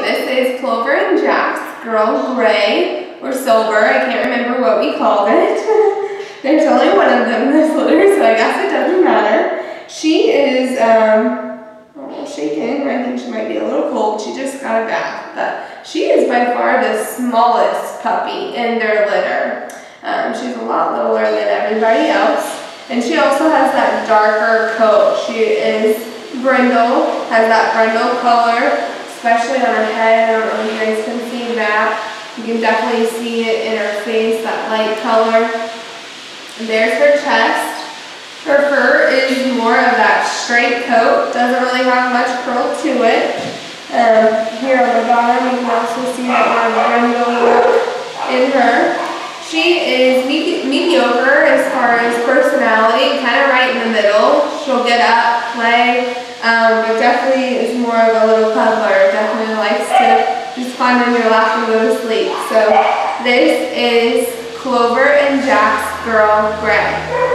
This is Clover and Jack's Girl Gray, or Silver. I can't remember what we called it. There's only one of them in this litter, so I guess it doesn't matter. She is shaken. I think she might be a little cold. She just got a bath, but she is by far the smallest puppy in their litter. She's a lot littler than everybody else, and she also has that darker coat. She is brindle, has that brindle color, especially on her head. I don't know if you guys can see that. You can definitely see it in her face, that light color. And there's her chest. Her fur is more of that straight coat, doesn't really have much curl to it. Here on the bottom you can also see that more brindle look in her. She is mediocre as far as personality, kind of right in the middle. She'll get up, play, but definitely is more of a little cuddler. Definitely likes to just climb on your lap and go to sleep. So this is Clover and Jack's Girl Gray.